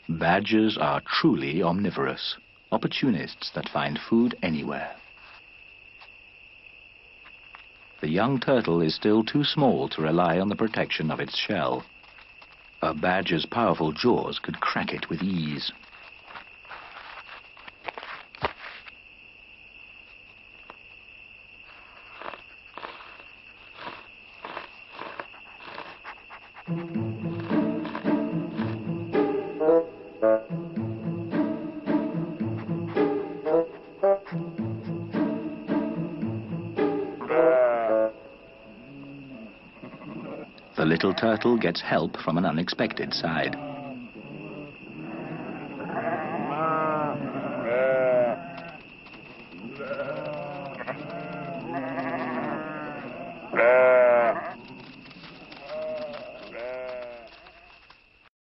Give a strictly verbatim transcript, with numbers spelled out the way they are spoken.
Badgers are truly omnivorous, opportunists that find food anywhere. The young turtle is still too small to rely on the protection of its shell. A badger's powerful jaws could crack it with ease. The little turtle gets help from an unexpected side.